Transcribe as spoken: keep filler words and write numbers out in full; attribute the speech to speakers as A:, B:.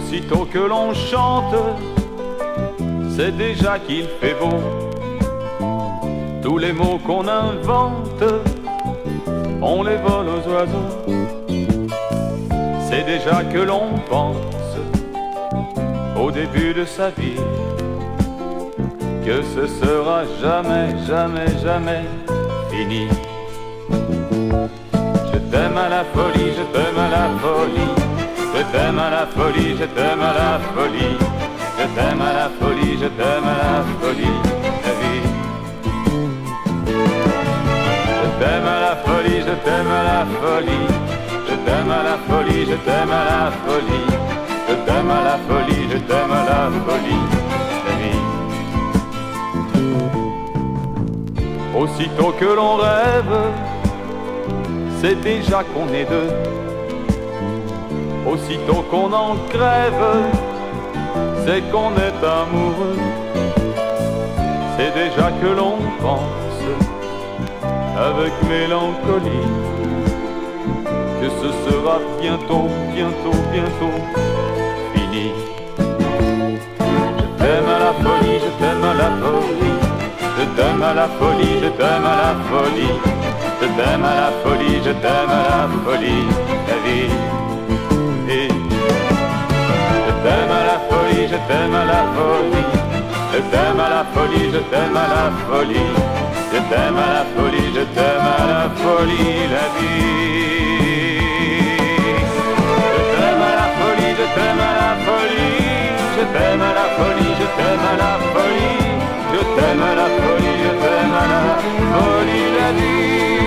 A: Aussitôt que l'on chante, c'est déjà qu'il fait beau. Tous les mots qu'on invente, on les vole aux oiseaux. C'est déjà que l'on pense au début de sa vie, que ce sera jamais, jamais, jamais fini. Je t'aime à la folie, je t'aime à la folie. Je t'aime à la folie, je t'aime à la folie. Je t'aime à la folie, je t'aime à la folie, la vie. Je t'aime à la folie, je t'aime à la folie. Je t'aime à la folie, je t'aime à la folie. Je t'aime à la folie, je t'aime à la folie, la vie. Aussitôt que l'on rêve, c'est déjà qu'on est deux. Aussitôt qu'on en crève, c'est qu'on est amoureux. C'est déjà que l'on pense avec mélancolie que ce sera bientôt, bientôt, bientôt fini. Je t'aime à la folie, je t'aime à la folie. Je t'aime à la folie, je t'aime à la folie. Je t'aime à la folie, je t'aime à la folie, la vie. Je t'aime à la folie, je t'aime à la folie. Je t'aime à la folie, je t'aime à la folie. Je t'aime à la folie, je t'aime à la folie, la vie. Je t'aime à la folie, je t'aime à la folie. Je t'aime à la folie, je t'aime à la folie. Je t'aime à la folie, je t'aime à la folie, la vie.